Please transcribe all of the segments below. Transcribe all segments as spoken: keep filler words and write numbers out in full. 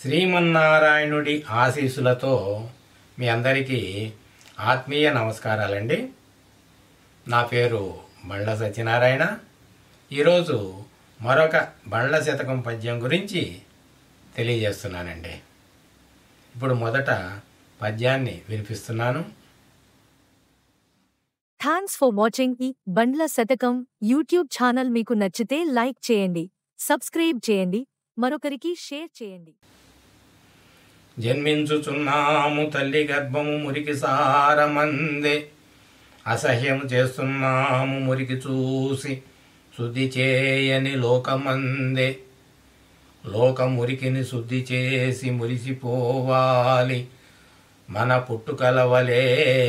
శ్రీమన్నారాయణుడి ఆశీస్సులతో మీ అందరికీ ఆత్మీయ నమస్కారాలండి. నా పేరు బండ్ల సత్యనారాయణ. ఈరోజు మరొక బండ్ల శతకం పద్యం గురించి తెలియజేస్తున్నానండి. ఇప్పుడు మొదట పద్యాన్ని వినిపిస్తున్నాను. థ్యాంక్స్ ఫర్ వాచింగ్ ఈ బండ్ల శతకం యూట్యూబ్ ఛానల్. మీకు నచ్చితే లైక్ చేయండి, సబ్స్క్రైబ్ చేయండి, మరొకరికి షేర్ చేయండి. జన్మించుచున్నాము తల్లి గర్భము మురికి సారమందే, అసహ్యము చేస్తున్నాము మురికి చూసి శుద్ధి చేయని లోకమందే. లోక మురికిని శుద్ధి చేసి మురిసిపోవాలి మన పుట్టుకలవలే.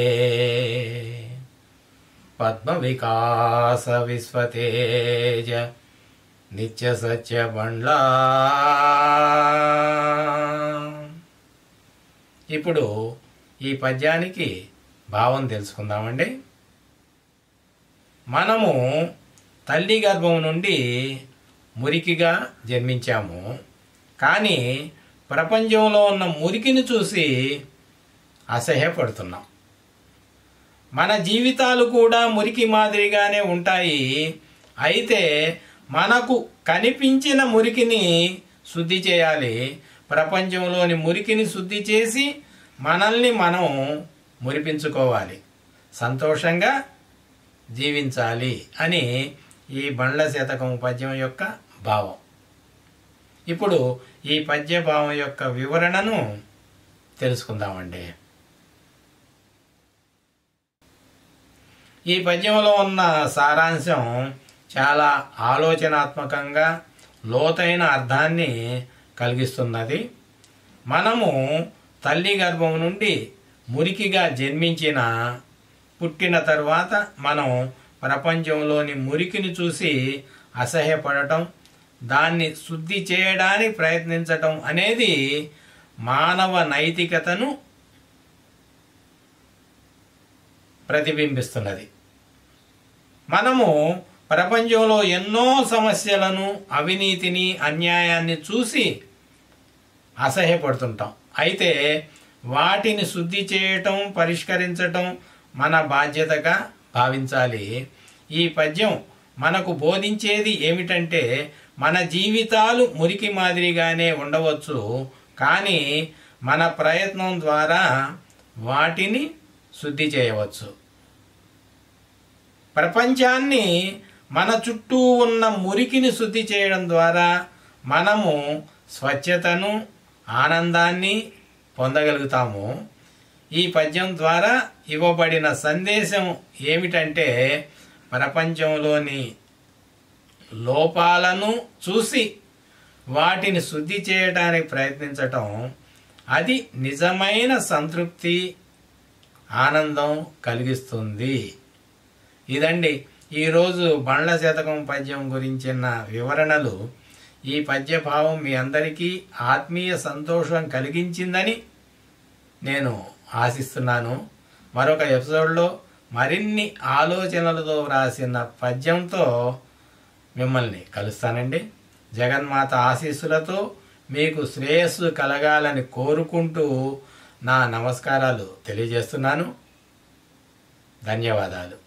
పద్మ వికాస విశ్వతేజ నిత్య సత్య బండ్లా. ఇప్పుడు ఈ పద్యానికి భావం తెలుసుకుందామండి. మనము తల్లి గర్భం నుండి మురికిగా జన్మించాము, కానీ ప్రపంచంలో ఉన్న మురికిని చూసి అసహ్యపడుతున్నాం. మన జీవితాలు కూడా మురికి మాదిరిగానే ఉంటాయి. అయితే మనకు కనిపించిన మురికిని శుద్ధి చేయాలి. ప్రపంచంలోని మురికిని శుద్ధి చేసి మనల్ని మనం మురిపించుకోవాలి, సంతోషంగా జీవించాలి అని ఈ బండ్ల శతకం పద్యం యొక్క భావం. ఇప్పుడు ఈ పద్య భావం యొక్క వివరణను తెలుసుకుందామండి. ఈ పద్యంలో ఉన్న సారాంశం చాలా ఆలోచనాత్మకంగా లోతైన అర్థాన్ని కలిగిస్తున్నది. మనము తల్లి గర్భం నుండి మురికిగా జన్మించిన పుట్టిన తరువాత మనం ప్రపంచంలోని మురికిని చూసి అసహ్యపడటం, దాన్ని శుద్ధి చేయడానికి ప్రయత్నించటం అనేది మానవ నైతికతను ప్రతిబింబిస్తున్నది. మనము ప్రపంచంలో ఎన్నో సమస్యలను, అవినీతిని, అన్యాయాన్ని చూసి అసహ్యపడుతుంటాం. అయితే వాటిని శుద్ధి చేయటం, పరిష్కరించటం మన బాధ్యతగా భావించాలి. ఈ పద్యం మనకు బోధించేది ఏమిటంటే, మన జీవితాలు మురికి మాదిరిగానే ఉండవచ్చు, కానీ మన ప్రయత్నం ద్వారా వాటిని శుద్ధి చేయవచ్చు. ప్రపంచాన్ని, మన చుట్టూ ఉన్న మురికిని శుద్ధి చేయడం ద్వారా మనము స్వచ్ఛతను, ఆనందాన్ని పొందగలుగుతాము. ఈ పద్యం ద్వారా ఇవ్వబడిన సందేశం ఏమిటంటే, ప్రపంచంలోని లోపాలను చూసి వాటిని శుద్ధి చేయడానికి ప్రయత్నించటం, అది నిజమైన సంతృప్తి, ఆనందం కలిగిస్తుంది. ఇదండి ఈరోజు బండ్ల శతకం పద్యం గురించిన వివరణలు. ఈ పద్యభావం మీ అందరికీ ఆత్మీయ సంతోషం కలిగించిందని నేను ఆశిస్తున్నాను. మరొక ఎపిసోడ్లో మరిన్ని ఆలోచనలతో వ్రాసిన పద్యంతో మిమ్మల్ని కలుస్తానండి. జగన్మాత ఆశీస్సులతో మీకు శ్రేయస్సు కలగాలని కోరుకుంటూ నా నమస్కారాలు తెలియజేస్తున్నాను. ధన్యవాదాలు.